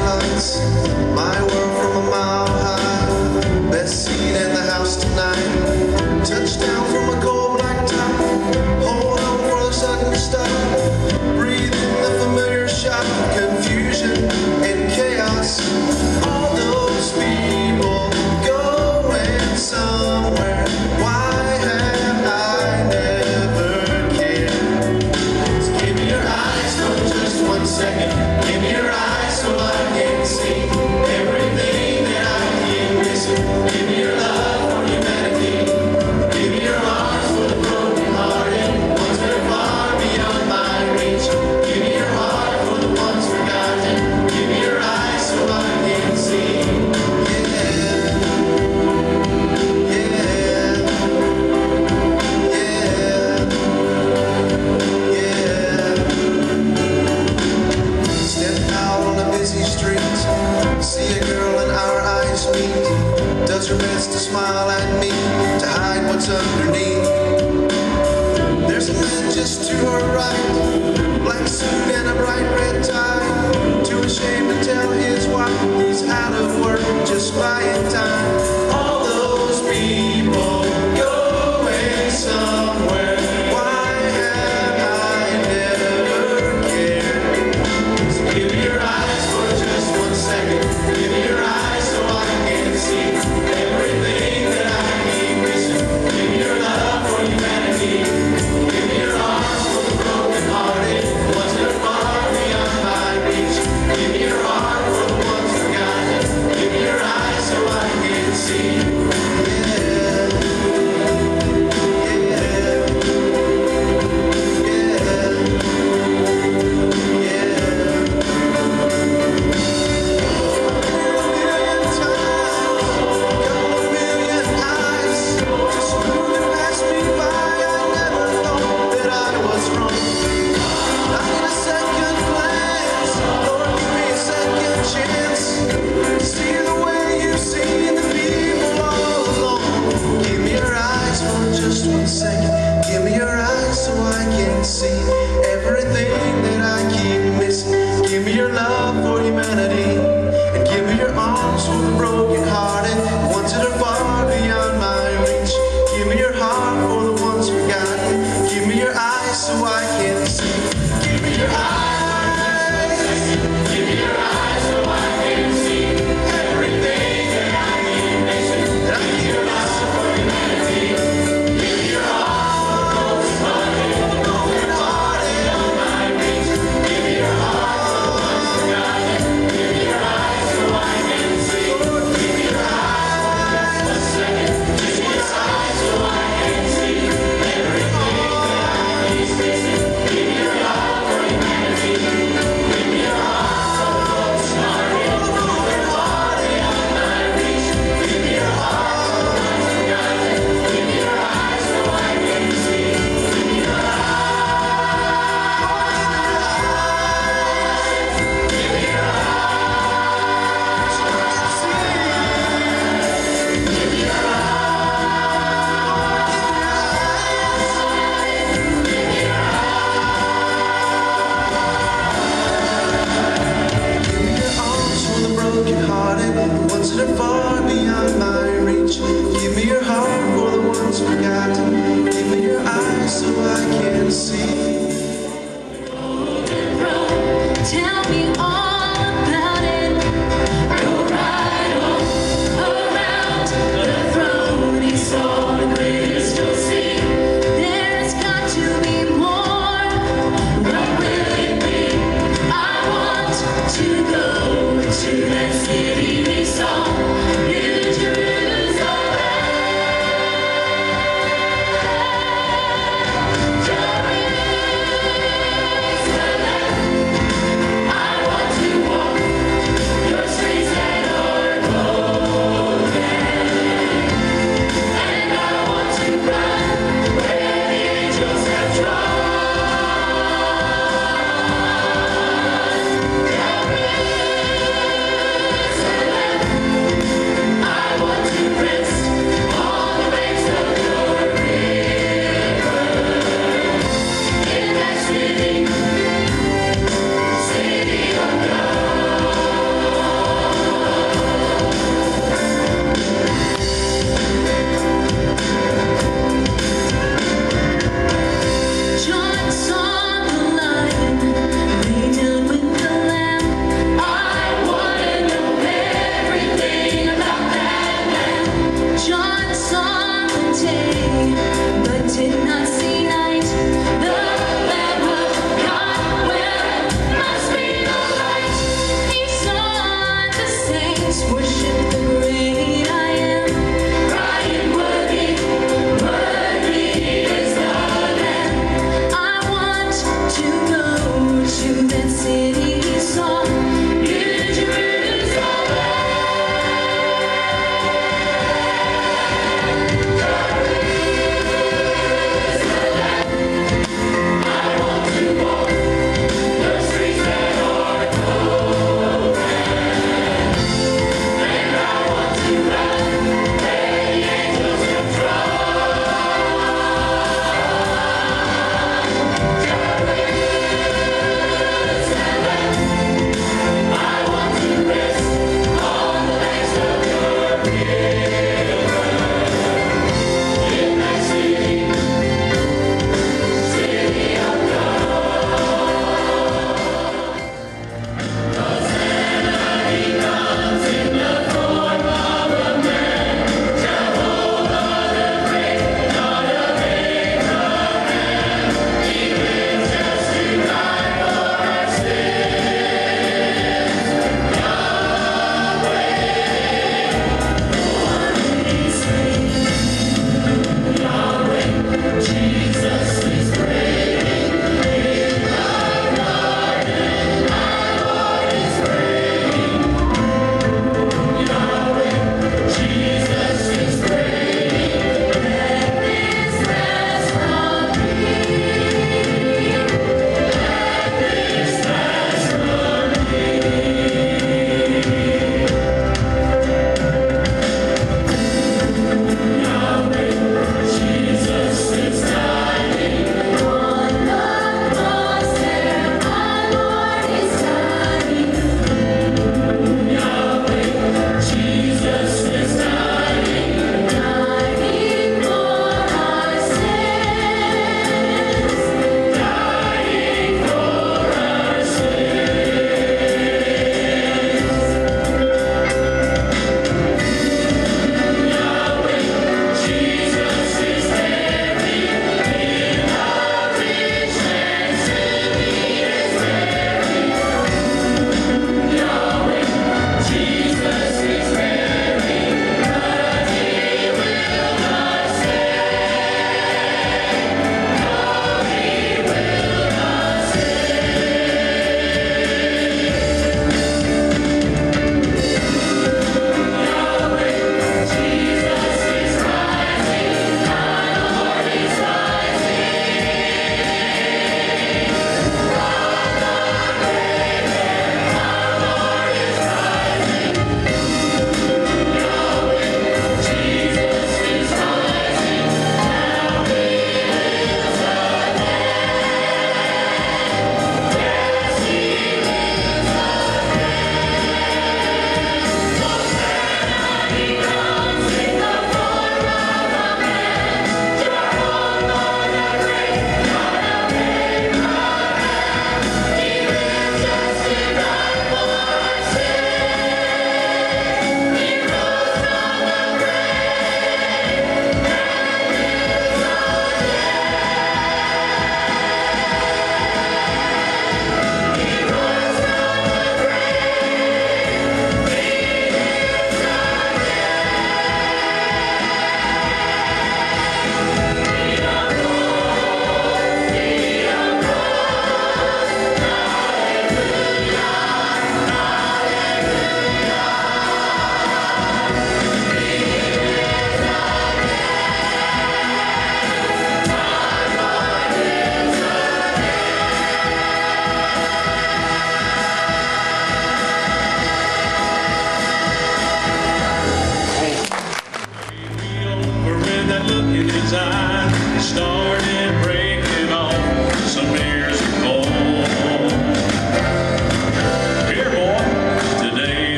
lights, my world from a mile high. Best seat in the house tonight. Touchdown from a cold black top. Hold on for the second stop. Breathe in the familiar shock. Confusion and chaos. All those people going somewhere. Why have I never cared? So give me your eyes for just 1 second. Give me your eyes so I can see everything that I keep missing. Give me your love for humanity. Give me your arms for the broken hearted, ones that are far beyond my reach. Give me your heart for the ones forgotten. Give me your eyes so I can see. See a girl and our eyes meet. Does her best to smile at me, to hide what's underneath. There's a man just to her right, black suit and a bright red tie. Too ashamed to tell his wife he's out of work, just buying time. All those people going somewhere. Why have I never cared? So give me your eyes for just 1 second. Give me your eyes so I can see everything that I keep missing. Give me your love for humanity. Give me your arms for the broken hearted, ones that are far beyond my reach. Give me your heart for the ones forgotten. Give me your eyes so I can see. Give me your eyes so I can see everything that I keep missing. Give me your love for humanity, and give me your arms for the broken hearted, ones that are far beyond my reach. Give me your heart for the ones forgotten. Give me your eyes so I can see. Give me your eyes. Give me your eyes so I can see everything that I keep missing. Give me your love for humanity. Give me your heart. Ones that are far beyond my reach. Give me your heart for the ones forgotten. Give me your eyes so I can see. Tell me all about it. Go right on around the throne. He saw the crystal sea. There's got to be more. What will it be? I want to go to that